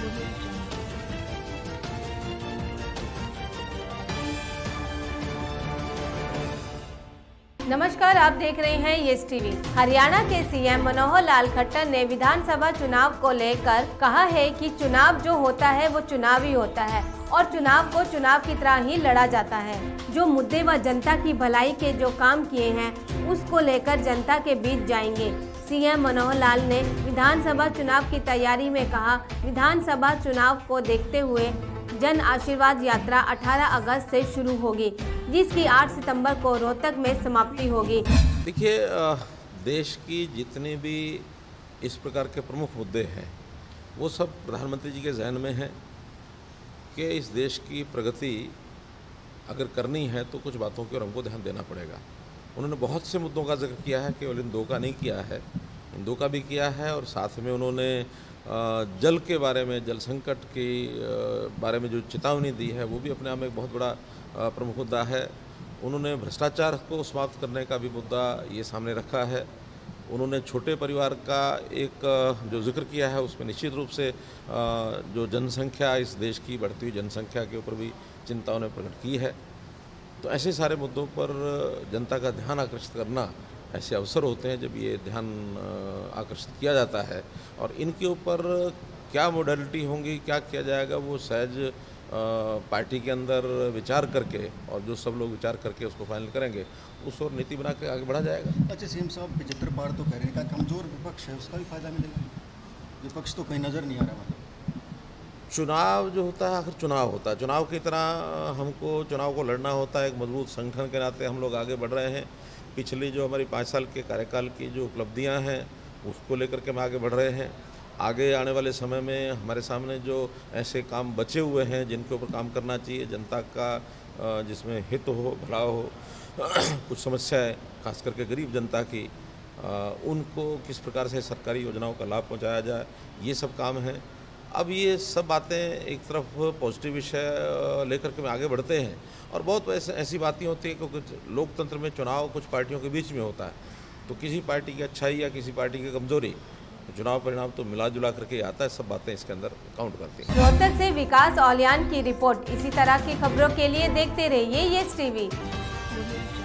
नमस्कार, आप देख रहे हैं येस टीवी। हरियाणा के सीएम मनोहर लाल खट्टर ने विधानसभा चुनाव को लेकर कहा है कि चुनाव जो होता है वो चुनाव ही होता है और चुनाव को चुनाव की तरह ही लड़ा जाता है। जो मुद्दे व जनता की भलाई के जो काम किए हैं उसको लेकर जनता के बीच जाएंगे। सीएम मनोहर लाल ने विधानसभा चुनाव की तैयारी में कहा, विधानसभा चुनाव को देखते हुए जन आशीर्वाद यात्रा 18 अगस्त से शुरू होगी, जिसकी 8 सितंबर को रोहतक में समाप्ति होगी। देखिए, देश की जितने भी इस प्रकार के प्रमुख मुद्दे हैं वो सब प्रधानमंत्री जी के जहन में हैं कि इस देश की प्रगति अगर करनी है तो कुछ बातों की ओर हमको ध्यान देना पड़ेगा। उन्होंने बहुत से मुद्दों का जिक्र किया है, केवल इन दो का नहीं किया है, इन दो का भी किया है। और साथ में उन्होंने जल के बारे में, जल संकट के बारे में जो चेतावनी दी है वो भी अपने आप में एक बहुत बड़ा प्रमुख मुद्दा है। उन्होंने भ्रष्टाचार को समाप्त करने का भी मुद्दा ये सामने रखा है। उन्होंने छोटे परिवार का एक जो जिक्र किया है उसमें निश्चित रूप से जो जनसंख्या, इस देश की बढ़ती हुई जनसंख्या के ऊपर भी चिंता उन्हें प्रकट की है। तो ऐसे सारे मुद्दों पर जनता का ध्यान आकर्षित करना ऐसे अवसर होते हैं जब ये ध्यान आकर्षित किया जाता है। और इनके ऊपर क्या मोडालिटी होंगी, क्या किया जाएगा, वो सहज पार्टी के अंदर विचार करके और जो सब लोग विचार करके उसको फाइनल करेंगे, उस और नीति बना के आगे बढ़ा जाएगा। अच्छा, सीएम साहब 75 पार तो कह रहे हैं कि कमज़ोर विपक्ष है उसका भी फायदा मिलेगा। विपक्ष तो कहीं नज़र नहीं आ रहा। मतलब चुनाव जो होता है आखिर चुनाव होता है, चुनाव की तरह हमको चुनाव को लड़ना होता है। एक मजबूत संगठन के नाते हम लोग आगे बढ़ रहे हैं। पिछली जो हमारी 5 साल के कार्यकाल की जो उपलब्धियां हैं उसको लेकर के हम आगे बढ़ रहे हैं। आगे आने वाले समय में हमारे सामने जो ऐसे काम बचे हुए हैं जिनके ऊपर काम करना चाहिए, जनता का जिसमें हित हो, भला हो, कुछ समस्याएं खास करके गरीब जनता की, उनको किस प्रकार से सरकारी योजनाओं का लाभ पहुंचाया जाए, ये सब काम है। अब ये सब बातें एक तरफ पॉजिटिव विषय लेकर के आगे बढ़ते हैं और बहुत ऐसी बातें होती हैं क्योंकि लोकतंत्र में चुनाव कुछ पार्टियों के बीच में होता है, तो किसी पार्टी की अच्छाई या किसी पार्टी की कमजोरी, तो चुनाव परिणाम तो मिला जुला करके आता है। सब बातें इसके अंदर काउंट करती हैं। रोहतक से विकास औलियान की रिपोर्ट। इसी तरह की खबरों के लिए देखते रहिए येस टीवी।